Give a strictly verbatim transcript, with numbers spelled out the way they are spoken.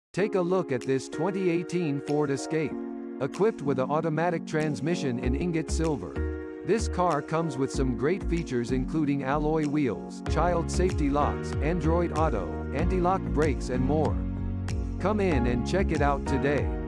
Take a look at this twenty eighteen Ford Escape. Equipped with an automatic transmission in ingot silver. This car comes with some great features including alloy wheels, child safety locks, Android Auto, anti-lock brakes and more. Come in and check it out today.